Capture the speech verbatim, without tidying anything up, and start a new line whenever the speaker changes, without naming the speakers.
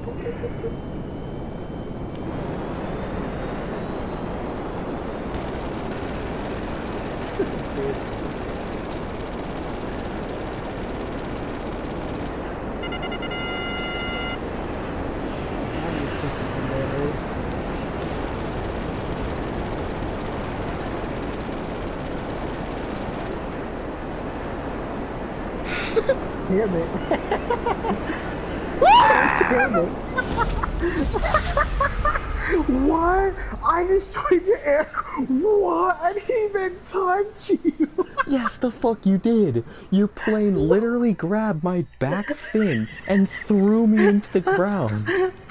Damn it. Damn it. What? I destroyed your air. What? I didn't even touch you.
Yes, the fuck you did. Your plane literally grabbed my back fin and threw me into the ground.